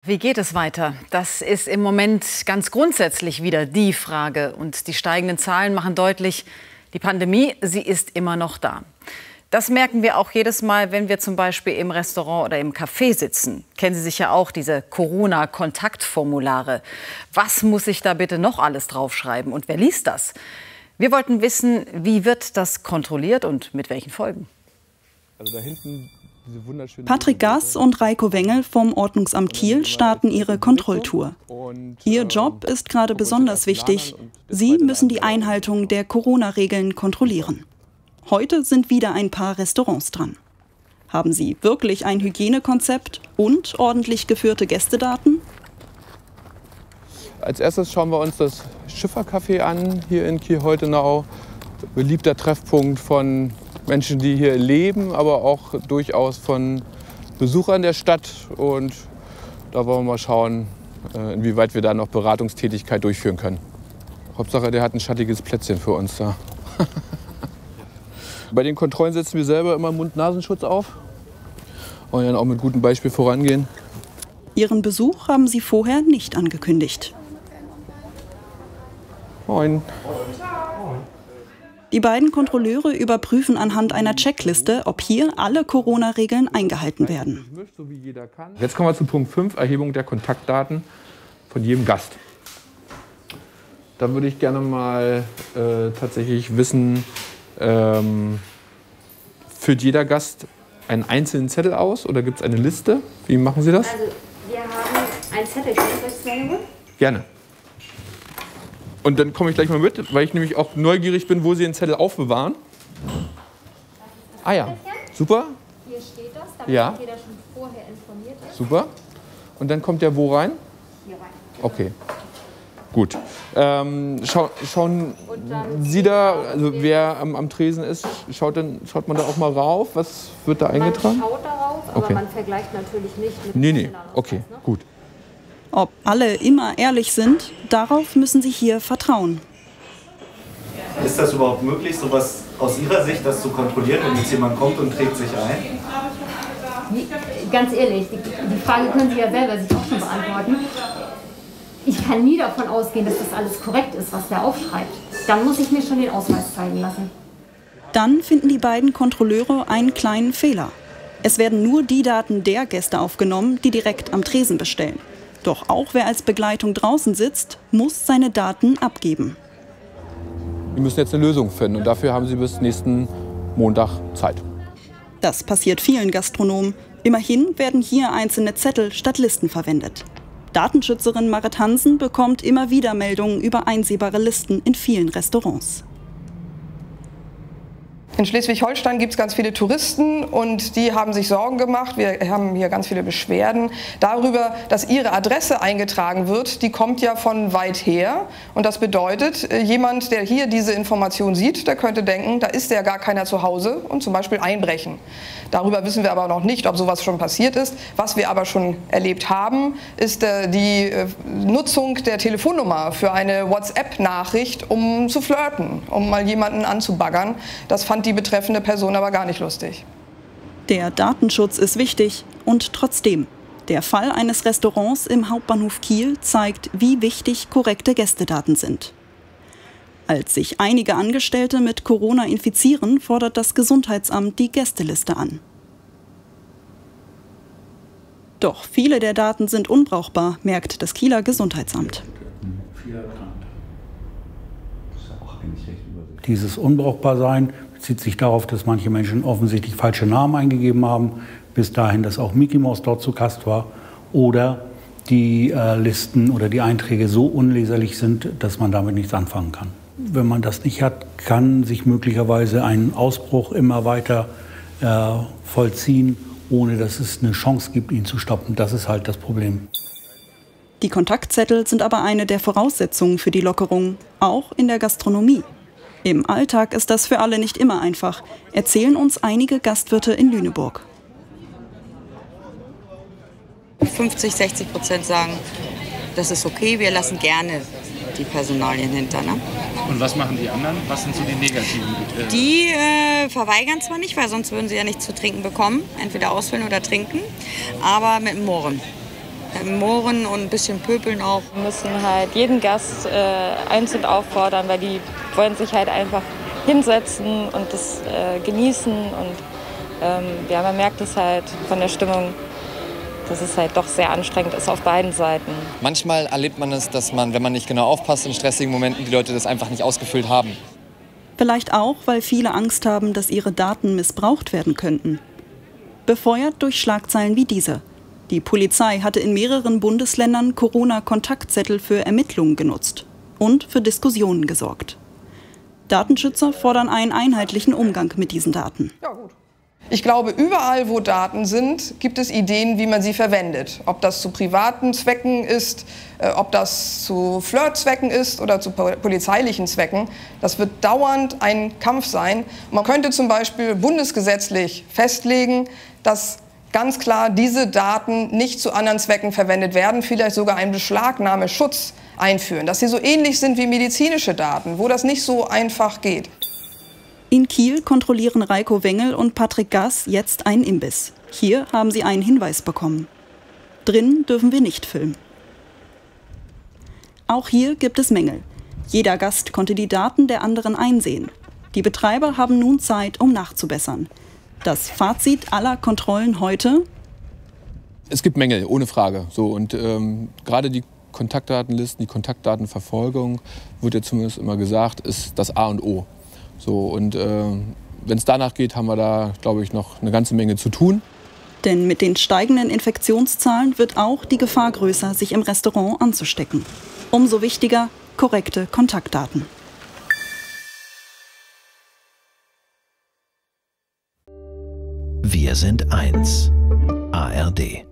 Wie geht es weiter? Das ist im Moment ganz grundsätzlich wieder die Frage. Und die steigenden Zahlen machen deutlich, die Pandemie, sie ist immer noch da. Das merken wir auch jedes Mal, wenn wir zum Beispiel im Restaurant oder im Café sitzen. Kennen Sie sicher auch diese Corona-Kontaktformulare. Was muss ich da bitte noch alles draufschreiben und wer liest das? Wir wollten wissen, wie wird das kontrolliert und mit welchen Folgen? Also da hinten Patrick Gass und Reiko Wengel vom Ordnungsamt Kiel starten ihre Kontrolltour. Ihr Job ist gerade besonders wichtig. Sie müssen die Einhaltung der Corona-Regeln kontrollieren. Heute sind wieder ein paar Restaurants dran. Haben sie wirklich ein Hygienekonzept und ordentlich geführte Gästedaten? Als erstes schauen wir uns das Schiffercafé an, hier in Kiel-Holtenau. Beliebter Treffpunkt von Menschen, die hier leben, aber auch durchaus von Besuchern der Stadt. Und da wollen wir mal schauen, inwieweit wir da noch Beratungstätigkeit durchführen können. Hauptsache, der hat ein schattiges Plätzchen für uns da. Bei den Kontrollen setzen wir selber immer Mund-Nasenschutz auf und dann auch mit gutem Beispiel vorangehen. Ihren Besuch haben sie vorher nicht angekündigt. Moin. Die beiden Kontrolleure überprüfen anhand einer Checkliste, ob hier alle Corona-Regeln eingehalten werden. Jetzt kommen wir zu Punkt 5, Erhebung der Kontaktdaten von jedem Gast. Da würde ich gerne mal tatsächlich wissen, füllt jeder Gast einen einzelnen Zettel aus oder gibt es eine Liste? Wie machen Sie das? Also wir haben einen Zettel, kann ich euch zeigen? Gerne. Und dann komme ich gleich mal mit, weil ich nämlich auch neugierig bin, wo Sie den Zettel aufbewahren. Ah ja, super. Hier steht das, damit ja. jeder schon vorher informiert ist. Super. Und dann kommt der wo rein? Hier rein. Okay, gut. Schauen Sie da, also wer am Tresen ist, schaut man da auch mal rauf? Was wird da eingetragen? Man schaut darauf, aber man vergleicht natürlich nicht mit Nee, okay, ne? gut. Ob alle immer ehrlich sind, darauf müssen sie hier vertrauen. Ist das überhaupt möglich, sowas aus Ihrer Sicht, das zu kontrollieren, wenn jetzt jemand kommt und trägt sich ein? Ganz ehrlich, die Frage können Sie ja selber sich auch schon beantworten. Ich kann nie davon ausgehen, dass das alles korrekt ist, was der aufschreibt. Dann muss ich mir schon den Ausweis zeigen lassen. Dann finden die beiden Kontrolleure einen kleinen Fehler. Es werden nur die Daten der Gäste aufgenommen, die direkt am Tresen bestellen. Doch auch wer als Begleitung draußen sitzt, muss seine Daten abgeben. Wir müssen jetzt eine Lösung finden und dafür haben Sie bis nächsten Montag Zeit. Das passiert vielen Gastronomen. Immerhin werden hier einzelne Zettel statt Listen verwendet. Datenschützerin Marit Hansen bekommt immer wieder Meldungen über einsehbare Listen in vielen Restaurants. In Schleswig-Holstein gibt es ganz viele Touristen und die haben sich Sorgen gemacht. Wir haben hier ganz viele Beschwerden darüber, dass ihre Adresse eingetragen wird. Die kommt ja von weit her und das bedeutet, jemand, der hier diese Information sieht, der könnte denken, da ist ja gar keiner zu Hause und zum Beispiel einbrechen. Darüber wissen wir aber noch nicht, ob sowas schon passiert ist. Was wir aber schon erlebt haben, ist die Nutzung der Telefonnummer für eine WhatsApp-Nachricht, um zu flirten, um mal jemanden anzubaggern. Das fand die betreffende Person aber gar nicht lustig. Der Datenschutz ist wichtig und trotzdem. Der Fall eines Restaurants im Hauptbahnhof Kiel zeigt, wie wichtig korrekte Gästedaten sind. Als sich einige Angestellte mit Corona infizieren, fordert das Gesundheitsamt die Gästeliste an. Doch viele der Daten sind unbrauchbar, merkt das Kieler Gesundheitsamt. Dieses Unbrauchbarsein bezieht sich darauf, dass manche Menschen offensichtlich falsche Namen eingegeben haben, bis dahin, dass auch Mickey Mouse dort zu Gast war, oder die Listen oder die Einträge so unleserlich sind, dass man damit nichts anfangen kann. Wenn man das nicht hat, kann sich möglicherweise ein Ausbruch immer weiter vollziehen, ohne dass es eine Chance gibt, ihn zu stoppen. Das ist halt das Problem. Die Kontaktzettel sind aber eine der Voraussetzungen für die Lockerung, auch in der Gastronomie. Im Alltag ist das für alle nicht immer einfach, erzählen uns einige Gastwirte in Lüneburg. 50–60% sagen, das ist okay, wir lassen gerne die Personalien hinter. Ne? Und was machen die anderen? Was sind so die negativen? Die verweigern zwar nicht, weil sonst würden sie ja nichts zu trinken bekommen, entweder ausfüllen oder trinken, aber mit dem Murren. Mohren und ein bisschen pöbeln auch. Wir müssen halt jeden Gast einzeln auffordern, weil die wollen sich halt einfach hinsetzen und das genießen. Und ja, man merkt es halt von der Stimmung, dass es halt doch sehr anstrengend ist auf beiden Seiten. Manchmal erlebt man es, dass man, wenn man nicht genau aufpasst, in stressigen Momenten die Leute das einfach nicht ausgefüllt haben. Vielleicht auch, weil viele Angst haben, dass ihre Daten missbraucht werden könnten. Befeuert durch Schlagzeilen wie diese. Die Polizei hatte in mehreren Bundesländern Corona-Kontaktzettel für Ermittlungen genutzt und für Diskussionen gesorgt. Datenschützer fordern einen einheitlichen Umgang mit diesen Daten. Ja, gut. Ich glaube, überall, wo Daten sind, gibt es Ideen, wie man sie verwendet. Ob das zu privaten Zwecken ist, ob das zu Flirtzwecken ist oder zu polizeilichen Zwecken. Das wird dauernd ein Kampf sein. Man könnte zum Beispiel bundesgesetzlich festlegen, dass ganz klar diese Daten nicht zu anderen Zwecken verwendet werden, vielleicht sogar einen Beschlagnahmeschutz einführen, dass sie so ähnlich sind wie medizinische Daten, wo das nicht so einfach geht. In Kiel kontrollieren Reiko Wengel und Patrick Gass jetzt einen Imbiss. Hier haben sie einen Hinweis bekommen. Drin dürfen wir nicht filmen. Auch hier gibt es Mängel. Jeder Gast konnte die Daten der anderen einsehen. Die Betreiber haben nun Zeit, um nachzubessern. Das Fazit aller Kontrollen heute? Es gibt Mängel, ohne Frage. So, und gerade die Kontaktdatenlisten, die Kontaktdatenverfolgung, wird ja zumindest immer gesagt, ist das A und O. So, und wenn es danach geht, haben wir da, glaube ich, noch eine ganze Menge zu tun. Denn mit den steigenden Infektionszahlen wird auch die Gefahr größer, sich im Restaurant anzustecken. Umso wichtiger, korrekte Kontaktdaten. Wir sind eins. ARD.